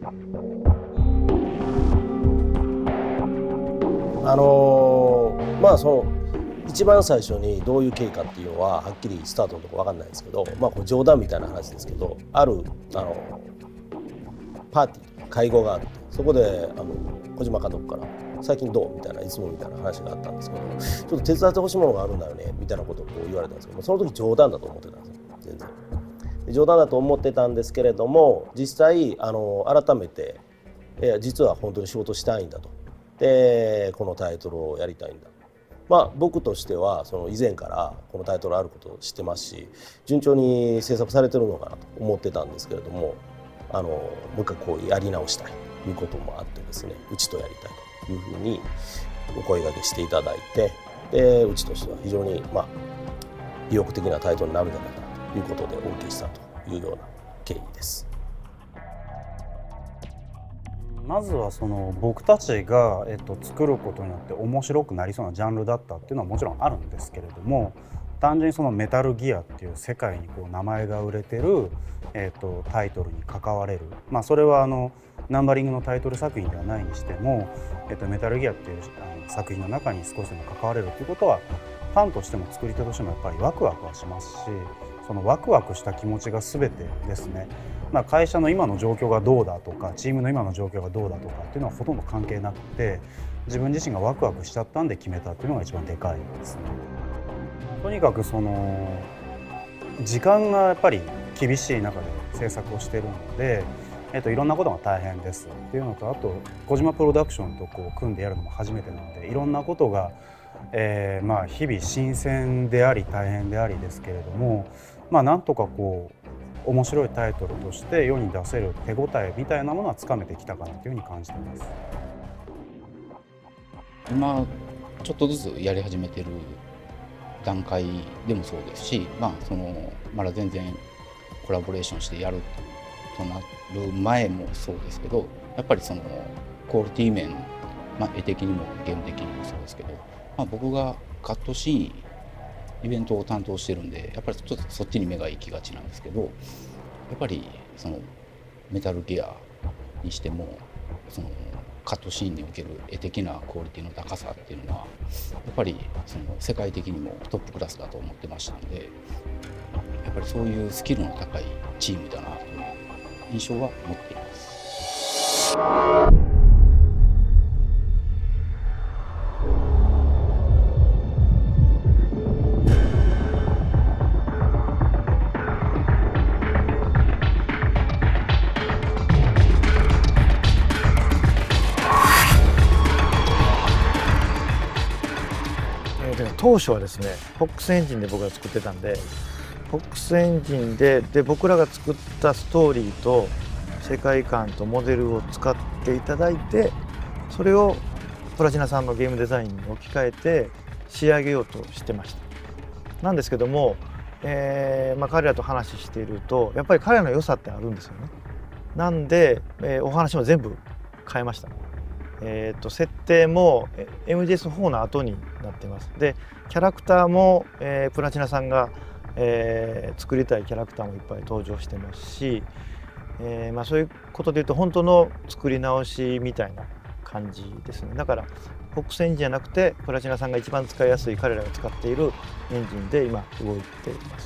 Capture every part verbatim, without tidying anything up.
あのー、まあその一番最初にどういう経過っていうのははっきりスタートのとこ分かんないんですけど、まあこれ冗談みたいな話ですけど、あるあのパーティー会合があって、そこであの小島監督から「最近どう?」みたいないつもみたいな話があったんですけど、ちょっと手伝ってほしいものがあるんだよねみたいなことをこう言われたんですけど、その時冗談だと思ってたんですよ、全然。冗談だと思ってたんですけれども、実際あの改めていや実は本当に仕事したいんだと。でこのタイトルをやりたいんだ。まあ僕としてはその以前からこのタイトルあることを知ってますし、順調に制作されてるのかなと思ってたんですけれども、あのもう一回こうやり直したいということもあってですね、うちとやりたいというふうにお声掛けしていただいて、でうちとしては非常にまあ意欲的なタイトルになるんじゃないかなということでお受けしたというような経緯です。 まずはその僕たちが、えっと、作ることによって面白くなりそうなジャンルだったっていうのはもちろんあるんですけれども、単純にそのメタルギアっていう世界にこう名前が売れてる、えっと、タイトルに関われる、まあ、それはあのナンバリングのタイトル作品ではないにしても、えっと、メタルギアっていうあの作品の中に少しでも関われるっていうことはファンとしても作り手としてもやっぱりワクワクはしますし、そのワクワクした気持ちが全てですね。まあ会社の今の状況がどうだとかチームの今の状況がどうだとかっていうのはほとんど関係なくて、自分自身がワクワクしちゃったんで決めたっていうのが一番でかいですね。とにかくその時間がやっぱり厳しい中で制作をしているので、えっと、いろんなことが大変ですっていうのと、あと小島プロダクションとこう組んでやるのも初めてなので、いろんなことが、えー、まあ日々新鮮であり大変でありですけれども、まあなんとかこう面白いタイトルとして世に出せる手応えみたいなものはつかめてきたかなというふうに感じています。 今ちょっとずつやり始めてる段階でもそうですし、まあそのまだ全然コラボレーションしてやるとなる前もそうですけど、やっぱりそのクオリティ面、まあ、絵的にもゲーム的にもそうですけど、まあ、僕がカットシーンイベントを担当してるんで、やっぱりちょっとそっちに目が行きがちなんですけど、やっぱりそのメタルギアにしてもそのカットシーンにおける絵的なクオリティの高さっていうのはやっぱりその世界的にもトップクラスだと思ってましたので、やっぱりそういうスキルの高いチームだなという印象は持っています。 当初はですね フォックス エンジンで僕が作ってたんで、 フォックス エンジンでで僕らが作ったストーリーと世界観とモデルを使っていただいて、それをプラチナさんのゲームデザインに置き換えて仕上げようとしてました。なんですけども、えーまあ、彼らと話しているとやっぱり彼らの良さってあるんですよね。なんで、えー、お話も全部変えました。えー、と設定も エムジェイエスフォー の後になってます。でキャラクターも、えー、プラチナさんが、えー、作りたいキャラクターもいっぱい登場してますし、えーまあ、そういうことでいうと本当の作り直しみたいな感じですね。だからフォックスエンジンじゃなくてプラチナさんが一番使いやすい彼らが使っているエンジンで今動いています。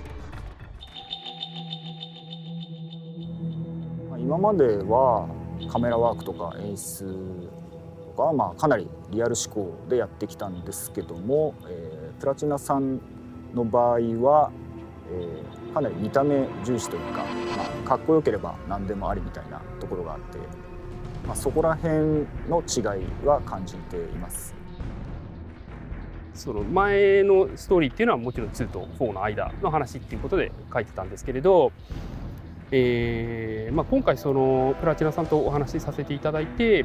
今まではカメラワークとか演出とかはまあかなりリアル思考でやってきたんですけども、えー、プラチナさんの場合は、えー、かなり見た目重視というか、まあ、かっこよければ何でもありみたいなところがあって、まあ、そこら辺の違いは感じています。 その前のストーリーっていうのはもちろんツーとフォーの間の話っていうことで書いてたんですけれど、えーまあ、今回そのプラチナさんとお話しさせていただいて、えー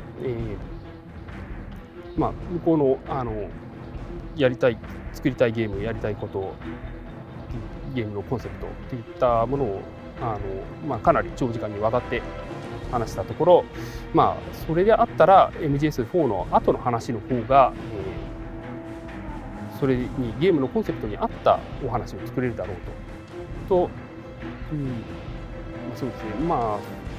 まあ、向こうのあのやりたい作りたいゲームやりたいことゲームのコンセプトといったものをあの、まあ、かなり長時間にわたって話したところ、まあ、それであったら エムジェイエスフォー の後の話の方が、えー、それにゲームのコンセプトに合ったお話を作れるだろうと。とうんそうですね、まあ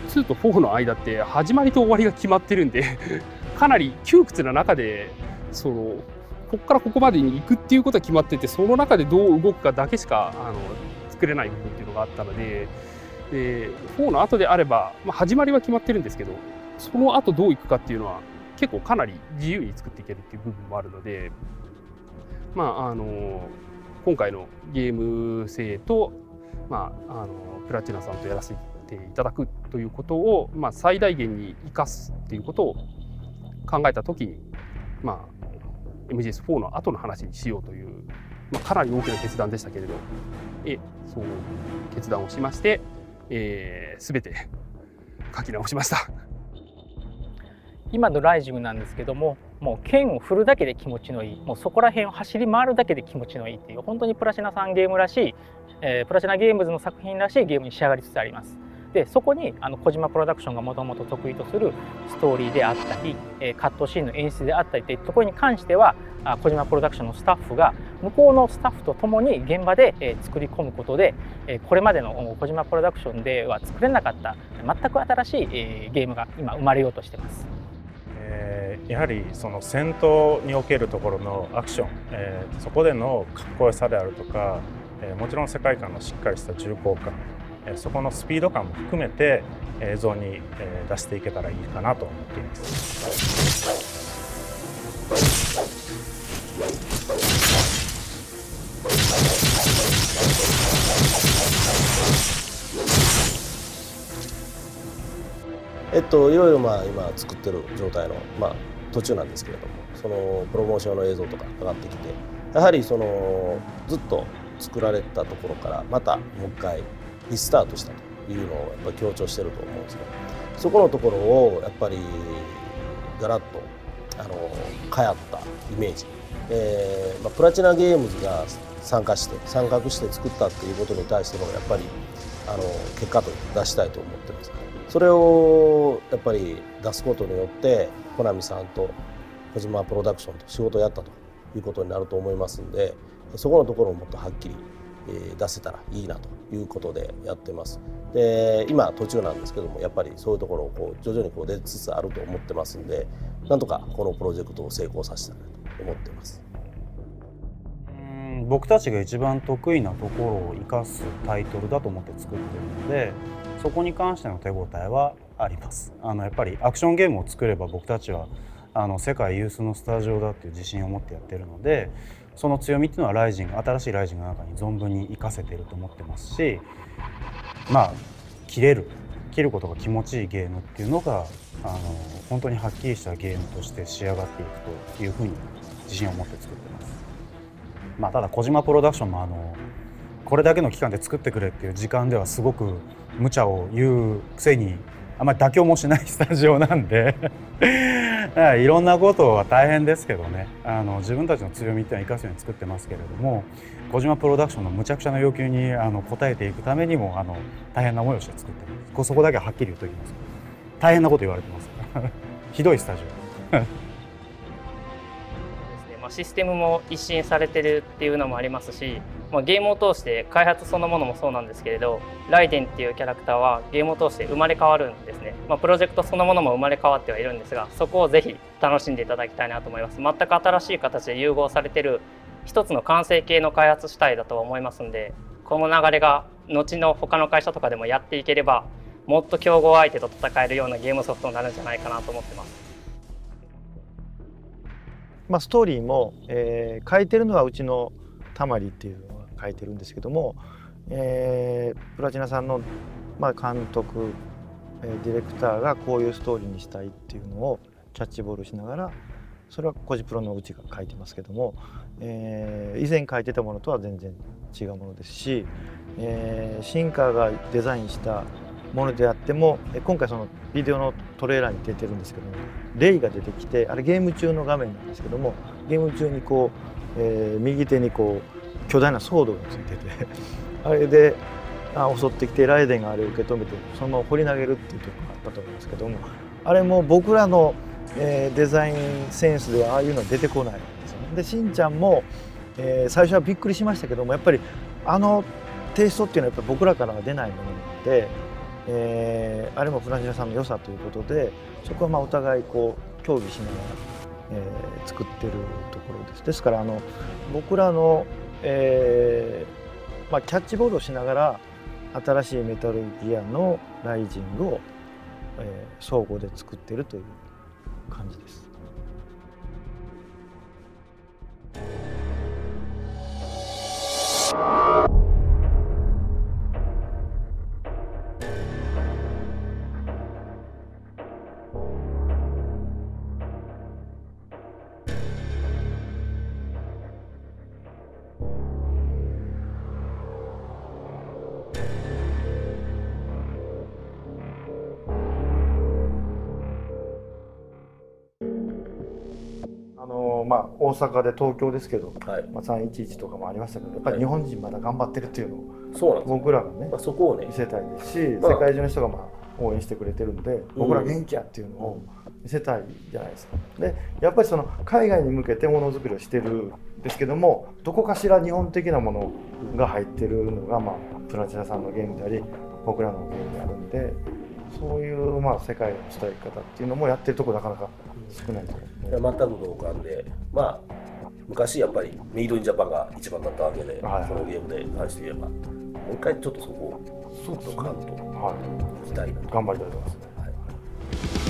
ツーとフォーの間って始まりと終わりが決まってるんでかなり窮屈な中でそのここからここまでに行くっていうことは決まってて、その中でどう動くかだけしかあの作れない部分っていうのがあったので、でフォーの後であれば、まあ、始まりは決まってるんですけど、その後どういくかっていうのは結構かなり自由に作っていけるっていう部分もあるので、まああの今回のゲーム性と、まあ、あのプラチナさんとやらせていただくということを、まあ、最大限に生かすっていうことを考えた時に、まあ、エムジーエスフォー の後の話にしようという、まあ、かなり大きな決断でしたけれど、えそう決断をしまして、えー、全て書き直しました。 今のライジングなんですけども、もう剣を振るだけで気持ちのいい、もうそこら辺を走り回るだけで気持ちのいいっていう、本当にプラチナさんゲームらしい、えー、プラチナゲームズの作品らしいゲームに仕上がりつつあります。でそこにあの小島プロダクションがもともと得意とするストーリーであったり、えー、カットシーンの演出であったりといったところに関しては、あ小島プロダクションのスタッフが向こうのスタッフと共に現場で、えー、作り込むことで、えー、これまでの小島プロダクションでは作れなかった全く新しい、えー、ゲームが今生まれようとしています。 えー、やはりその戦闘におけるところのアクション、えー、そこでのかっこよさであるとか、えー、もちろん世界観のしっかりした重厚感、えー、そこのスピード感も含めて映像に、えー、出していけたらいいかなと思っています。 えっといろいろまあ今作ってる状態のまあ途中なんですけれども、そのプロモーションの映像とか上がってきて、やはりそのずっと作られたところからまたもう一回リスタートしたというのをやっぱり強調してると思うんですね。そこのところをやっぱりガラッとあの変わったイメージ、えーまあ、プラチナゲームズが参加して参画して作ったっていうことに対してのやっぱりあの結果と出したいと思ってます。それをやっぱり出すことによってコナミさんと小島プロダクションと仕事をやったということになると思いますんで、そこのところをもっとはっきり出せたらいいなということでやってます。で今途中なんですけども、やっぱりそういうところをこう徐々にこう出つつあると思ってますんで、なんとかこのプロジェクトを成功させたいなと思ってます。 うん僕たちが一番得意なところを生かすタイトルだと思って作ってるので、そこに関しての手応えはあります。あのやっぱりアクションゲームを作れば僕たちはあの世界有数のスタジオだっていう自信を持ってやってるので、その強みっていうのはライジング新しいライジングの中に存分に生かせてると思ってますし、まあ切れる切ることが気持ちいいゲームっていうのがあの本当にはっきりしたゲームとして仕上がっていくというふうに自信を持って作ってます。まあただ小島プロダクションもあのこれだけの期間で作ってくれっていう時間ではすごく無茶を言うくせにあんまり妥協もしないスタジオなんでいろんなことは大変ですけどね、あの自分たちの強みっていうのは生かすように作ってますけれども、小島プロダクションのむちゃくちゃな要求にあの応えていくためにもあの大変な思いをして作ってます。そこだけははっきり言っておきます。大変なこと言われてますひどいスタジオシステムも一新されてるっていうのもありますし、まあ、ゲームを通して開発そのものもそうなんですけれど、ライデンっていうキャラクターはゲームを通して生まれ変わるんですね。まあ、プロジェクトそのものも生まれ変わってはいるんですが、そこをぜひ楽しんでいただきたいなと思います。全く新しい形で融合されてる一つの完成形の開発主体だとは思いますんで、この流れが後の他の会社とかでもやっていければ、もっと競合相手と戦えるようなゲームソフトになるんじゃないかなと思ってます。 まあ、ストーリーも、えー、書いてるのはうちのたまりっていうのが書いてるんですけども、えー、プラチナさんの、まあ、監督、えー、ディレクターがこういうストーリーにしたいっていうのをキャッチボールしながら、それはコジプロのうちが書いてますけども、えー、以前書いてたものとは全然違うものですし、えー、シンカーがデザインしたものであっても、今回そのビデオのトレーラーに出てるんですけども、レイが出てきて、あれゲーム中の画面なんですけども、ゲーム中にこう、えー、右手にこう巨大なソードがついててあれであ襲ってきてライデンがあれを受け止めてそのまま放り投げるっていうところがあったと思うんですけども、あれも僕らの、えー、デザインセンスではああいうのは出てこないんですよね。でしんちゃんも、えー、最初はびっくりしましたけども、やっぱりあのテイストっていうのはやっぱり僕らからは出ないものなので、 えー、あれもプラチナさんの良さということで、そこはまあお互いこう協議しながら、えー、作ってるところです。ですからあの僕らの、えーまあ、キャッチボールをしながら新しいメタルギアのライジングを、えー、相互で作ってるという感じです。あのまあ、大阪で東京ですけど、はいまあ、さんいちいちとかもありましたけど、やっぱり日本人まだ頑張ってるっていうのを、 そうなんです、 僕らがね、 まあ、そこをね見せたいですし、 まあ、 世界中の人がまあ応援してくれてるんで、僕ら元気やっていうのを見せたいじゃないですか。でやっぱりその海外に向けてものづくりをしてるんですけども、どこかしら日本的なものが入ってるのが、まあ、プラチナさんのゲームであり僕らのゲームであるんで、そういうまあ世界の伝え方っていうのもやってるとこなかなか少ないと思う。 全く同感で、まあ昔やっぱりメイドインジャパンが一番だったわけで、はいはい、そのゲームで関して言えばもう一回ちょっとそこをドカンといきたいなと、 頑張りたいと思いますね。はい